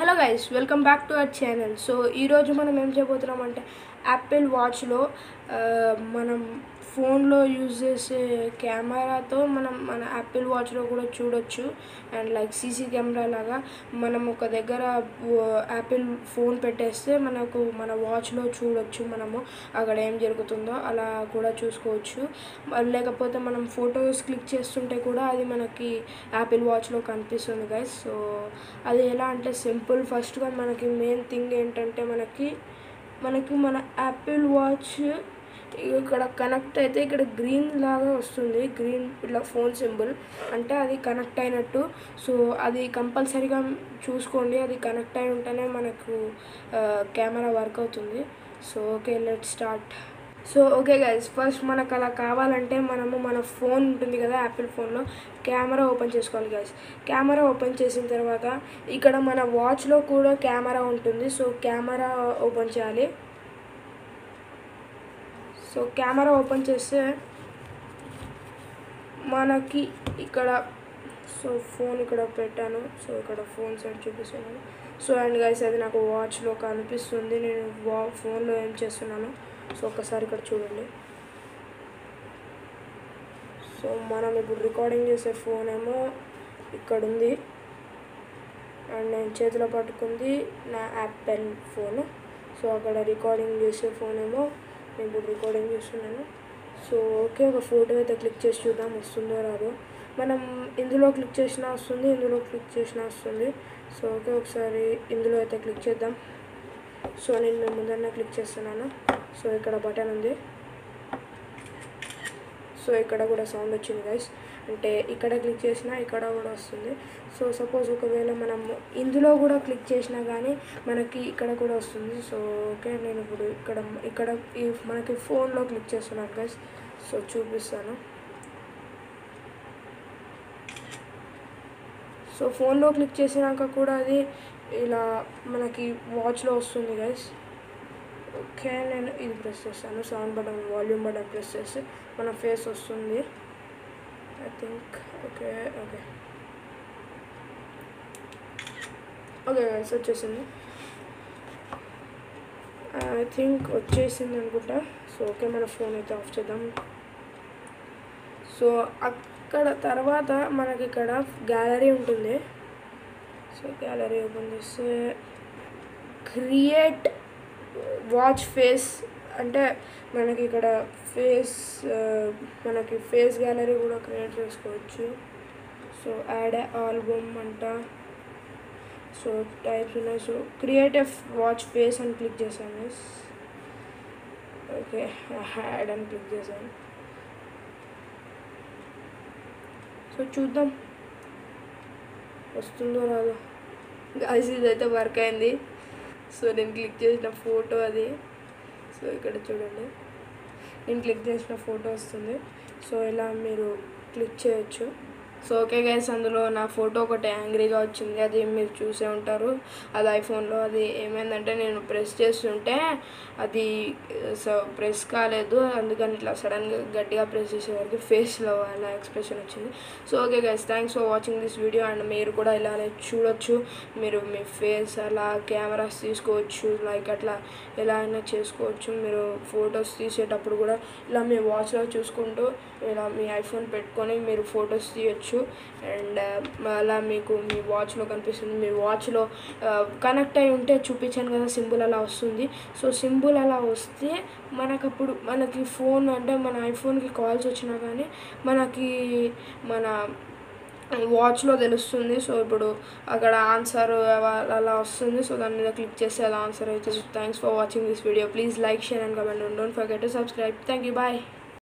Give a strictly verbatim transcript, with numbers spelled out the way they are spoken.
Hello guys, welcome back to our channel. So ఈరోజు మనం ఏం చేయబోతున్నామంటే యాపిల్ వాచ్లో మనం ఫోన్లో యూజ్ చేసే కెమెరాతో మనం మన యాపిల్ వాచ్లో కూడా చూడొచ్చు. అండ్ లైక్ సీసీ కెమెరా లాగా మనం ఒక దగ్గర యాపిల్ ఫోన్ పెట్టేస్తే మనకు మన వాచ్లో చూడొచ్చు, మనము అక్కడ ఏం జరుగుతుందో అలా కూడా చూసుకోవచ్చు. లేకపోతే మనం ఫొటోస్ క్లిక్ చేస్తుంటే కూడా అది మనకి యాపిల్ వాచ్లో కనిపిస్తుంది గైస్. సో అది ఎలా అంటే సింపుల్. ఫస్ట్గా మనకి మెయిన్ థింగ్ ఏంటంటే మనకి మనకి మన యాపిల్ వాచ్ ఇక్కడ కనెక్ట్ అయితే ఇక్కడ గ్రీన్ లాగా వస్తుంది, గ్రీన్ ఇట్లా ఫోన్ సింబల్ అంటే అది కనెక్ట్ అయినట్టు. సో అది కంపల్సరీగా చూసుకోండి, అది కనెక్ట్ అయి ఉంటేనే మనకు కెమెరా వర్క్ అవుతుంది. So okay, let start. So okay guys, first మనకు అలా కావాలంటే మనము మన ఫోన్ ఉంటుంది కదా, యాపిల్ ఫోన్లో కెమెరా ఓపెన్ చేసుకోవాలి గైస్. కెమెరా ఓపెన్ చేసిన తర్వాత ఇక్కడ మన వాచ్లో కూడా కెమెరా ఉంటుంది. సో కెమెరా ఓపెన్ చేయాలి. సో కెమెరా ఓపెన్ చేస్తే మనకి ఇక్కడ సో ఫోన్ ఇక్కడ పెట్టాను. సో ఇక్కడ ఫోన్ సైడ్ చూపిస్తున్నాను. సో అండ్ గైస్, అది నాకు వాచ్లో కనిపిస్తుంది. నేను వా ఫోన్లో ఏం చేస్తున్నాను సో ఒకసారి ఇక్కడ చూడండి. సో మనం ఇప్పుడు రికార్డింగ్ చేసే ఫోన్ ఏమో ఇక్కడ ఉంది అండ్ నేను చేతిలో పట్టుకుంది నా యాపిల్ ఫోన్. సో అక్కడ రికార్డింగ్ చేసే ఫోన్ ఏమో నేను ఇప్పుడు రికార్డింగ్ చేస్తున్నాను. సో ఓకే, ఒక ఫోటో అయితే క్లిక్ చేసి చూద్దాం వస్తుందో రాదో. మనం ఇందులో క్లిక్ చేసినా వస్తుంది, ఇందులో క్లిక్ చేసినా వస్తుంది. సో ఓకే, ఒకసారి ఇందులో అయితే క్లిక్ చేద్దాం. సో నేను ముందరనే క్లిక్ చేస్తున్నాను. సో ఇక్కడ బటన్ ఉంది. సో ఇక్కడ కూడా సౌండ్ వచ్చింది గైస్, అంటే ఇక్కడ క్లిక్ చేసినా ఇక్కడ కూడా వస్తుంది. సో సపోజ్ ఒకవేళ మనం ఇందులో కూడా క్లిక్ చేసినా కానీ మనకి ఇక్కడ కూడా వస్తుంది. సో ఓకే, నేను ఇప్పుడు ఇక్కడ ఇక్కడ ఈ మనకి ఫోన్లో క్లిక్ చేస్తున్నాను గైస్. సో చూపిస్తాను. సో ఫోన్లో క్లిక్ చేసినాక కూడా అది ఇలా మనకి వాచ్లో వస్తుంది గైస్. ఓకే, నేను ఇది ప్రెస్ చేస్తాను, sound button volume button press చేస్తే మన ఫేస్ వస్తుంది I think. Okay okay okay guys, వచ్చేసింది ఐ థింక్, వచ్చేసింది అనుకుంటా. సో ఓకే, మన ఫోన్ అయితే ఆఫ్ చేద్దాం. సో అక్కడ తర్వాత మనకి ఇక్కడ గ్యాలరీ ఉంటుంది. సో గ్యాలరీ ఓపెన్ చేస్తే క్రియేట్ వాచ్ ఫేస్ అంటే మనకి ఇక్కడ ఫేస్ మనకి ఫేస్ గ్యాలరీ కూడా క్రియేట్ చేసుకోవచ్చు. సో యాడ్ ఆల్బమ్ అంట. సో టైప్స్ ఉన్నాయి. So create a watch face అని క్లిక్ చేశాను. ఓకే, యాడ్ అని క్లిక్ చేశాను. సో చూద్దాం వస్తుందో రాదో. గాయ్స్, ఇదైతే వర్క్ అయింది. సో నేను క్లిక్ చేసిన ఫోటో అది. సో ఇక్కడ చూడండి, నేను క్లిక్ చేసిన ఫోటో వస్తుంది. సో ఇలా మీరు క్లిక్ చేయొచ్చు. సో ఓకే గైస్, అందులో నా ఫోటో ఒకటి యాంగ్రీగా వచ్చింది, అది మీరు చూసే ఉంటారు. అది ఐఫోన్లో అది ఏమైందంటే నేను ప్రెస్ చేస్తుంటే అది సో ప్రెస్ కాలేదు, అందుకని ఇట్లా సడన్గా గట్టిగా ప్రెస్ చేసేవారికి ఫేస్లో అలా ఎక్స్ప్రెషన్ వచ్చింది. So okay guys, thanks for watching this video. And మీరు కూడా ఇలానే చూడొచ్చు, మీరు మీ ఫేస్ అలా కెమెరాస్ తీసుకోవచ్చు, లైక్ అట్లా ఎలా అయినా చేసుకోవచ్చు. మీరు ఫొటోస్ తీసేటప్పుడు కూడా ఇలా మీ వాచ్లో చూసుకుంటూ ఇలా మీ ఐఫోన్ పెట్టుకొని మీరు ఫొటోస్ తీయచ్చు. అండ్ అలా మీకు మీ వాచ్లో కనిపిస్తుంది. మీ వాచ్లో కనెక్ట్ అయి ఉంటే చూపించాను కదా సింబల్ అలా వస్తుంది. సో సింబల్ అలా వస్తే మనకప్పుడు మనకి ఫోన్ అంటే మన ఐఫోన్కి కాల్స్ వచ్చినా కానీ మనకి మన వాచ్లో తెలుస్తుంది. సో ఇప్పుడు అక్కడ ఆన్సర్ అలా వస్తుంది. సో దాని మీద క్లిక్ చేస్తే అలా ఆన్సర్ అవుతుంది. Thanks for watching this video. Please like, share and comment. Don't forget to subscribe. Thank you, bye.